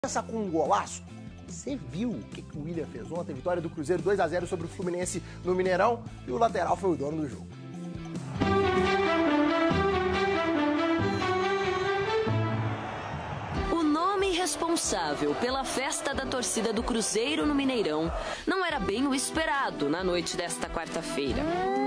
Começar com um golaço. Você viu o que o Willian fez ontem? Vitória do Cruzeiro 2-0 sobre o Fluminense no Mineirão. E o lateral foi o dono do jogo. O nome responsável pela festa da torcida do Cruzeiro no Mineirão não era bem o esperado na noite desta quarta-feira.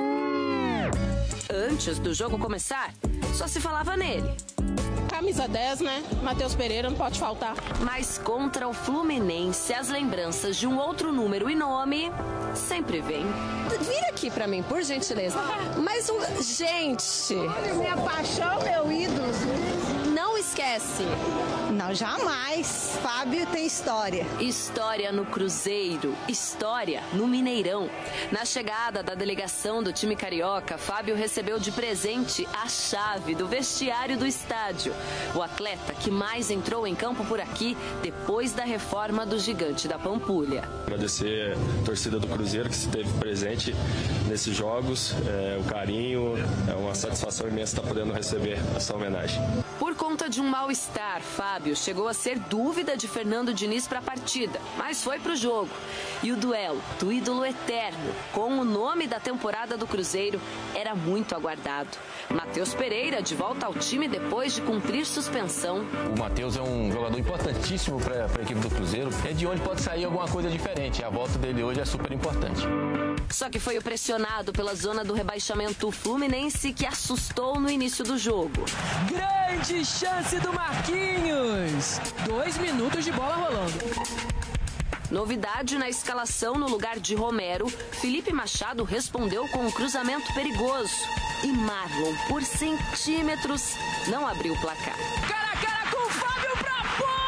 Antes do jogo começar, só se falava nele. Camisa 10, né? Matheus Pereira, não pode faltar. Mas contra o Fluminense, as lembranças de um outro número e nome sempre vêm. Vira aqui pra mim, por gentileza. Mas gente... Minha paixão, meu ídolo. Não esquece. Não, jamais. Fábio tem história. História no Cruzeiro, história no Mineirão. Na chegada da delegação do time carioca, Fábio recebeu de presente a chave do vestiário do estádio. O atleta que mais entrou em campo por aqui depois da reforma do Gigante da Pampulha. Agradecer a torcida do Cruzeiro que esteve presente nesses jogos, o carinho, é uma satisfação imensa estar podendo receber essa homenagem. Por conta de um mal-estar, Fábio chegou a ser dúvida de Fernando Diniz para a partida, mas foi para o jogo. E o duelo do ídolo eterno, com o nome da temporada do Cruzeiro, era muito aguardado. Matheus Pereira, de volta ao time depois de cumprir suspensão. O Matheus é um jogador importantíssimo para a equipe do Cruzeiro. É de onde pode sair alguma coisa diferente. A volta dele hoje é super importante. Só que foi o pressionado pela zona do rebaixamento Fluminense que assustou no início do jogo. Grande chance do Marquinhos! 2 minutos de bola rolando. Novidade na escalação no lugar de Romero, Felipe Machado respondeu com um cruzamento perigoso. E Marlon, por centímetros, não abriu o placar. Cara a cara com o Fábio pra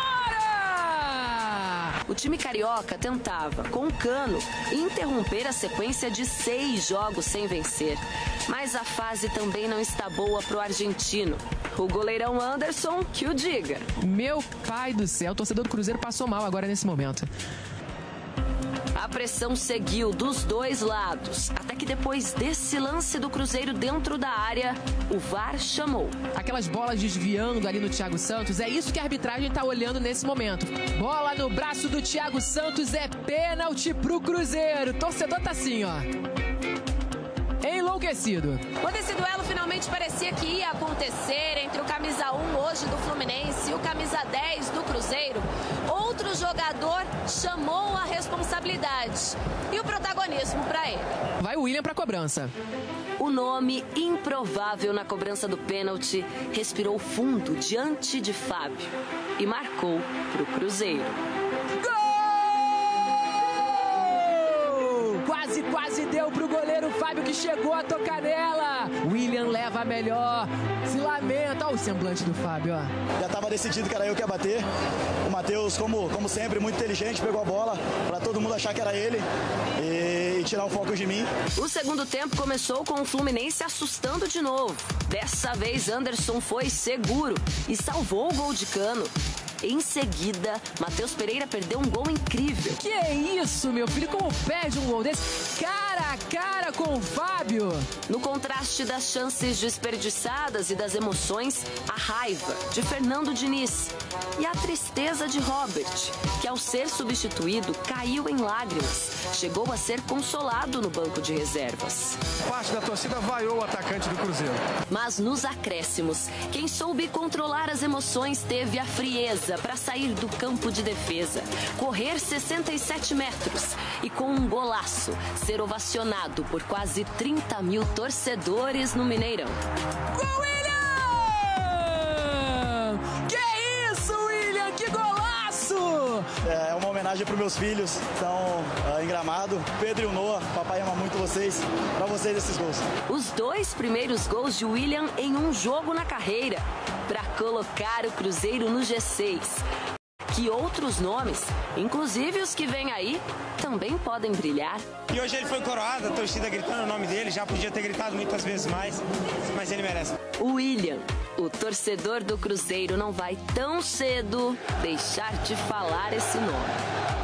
fora! O time carioca tentava, com o Cano, interromper a sequência de 6 jogos sem vencer. Mas a fase também não está boa pro argentino. O goleirão Anderson que o diga. Meu pai do céu, o torcedor do Cruzeiro passou mal agora nesse momento. A pressão seguiu dos dois lados, até que depois desse lance do Cruzeiro dentro da área, o VAR chamou. Aquelas bolas desviando ali no Thiago Santos, é isso que a arbitragem tá olhando nesse momento. Bola no braço do Thiago Santos, é pênalti pro Cruzeiro. O torcedor tá assim, ó, enlouquecido. Quando esse duelo finalmente parecia que ia acontecer entre o camisa 1 hoje do Fluminense e o camisa 10 do Cruzeiro, outro jogador chamou a responsabilidade e o protagonismo para ele. Vai o Willian pra cobrança. O nome improvável na cobrança do pênalti respirou fundo diante de Fábio e marcou pro Cruzeiro. Quase deu pro goleiro Fábio que chegou a tocar nela. Willian leva a melhor, se lamenta. Olha o semblante do Fábio, ó. Já estava decidido que era eu que ia bater. O Matheus, como sempre, muito inteligente, pegou a bola para todo mundo achar que era ele e tirar o foco de mim. O segundo tempo começou com o Fluminense assustando de novo. Dessa vez, Anderson foi seguro e salvou o gol de Cano. Em seguida, Matheus Pereira perdeu um gol incrível. Que é isso, meu filho? Como perde um gol desse? Cara a cara com o Fábio. No contraste das chances desperdiçadas e das emoções, a raiva de Fernando Diniz e a tristeza de Robert, que ao ser substituído caiu em lágrimas. Chegou a ser consolado no banco de reservas. Parte da torcida vaiou o atacante do Cruzeiro. Mas nos acréscimos, quem soube controlar as emoções teve a frieza para sair do campo de defesa, correr 67 metros e com um golaço ser ovacionado por quase 30 mil torcedores no Mineirão. Gol, Willian! Que isso, Willian? Que golaço! É uma homenagem para os meus filhos, estão em Gramado. Pedro e o Noah, papai ama muito vocês, para vocês esses gols. Os 2 primeiros gols de Willian em um jogo na carreira, para colocar o Cruzeiro no G6. Que outros nomes, inclusive os que vêm aí, também podem brilhar. E hoje ele foi coroado, a torcida gritando o nome dele, já podia ter gritado muitas vezes mais, mas ele merece. O Willian, o torcedor do Cruzeiro, não vai tão cedo deixar de falar esse nome.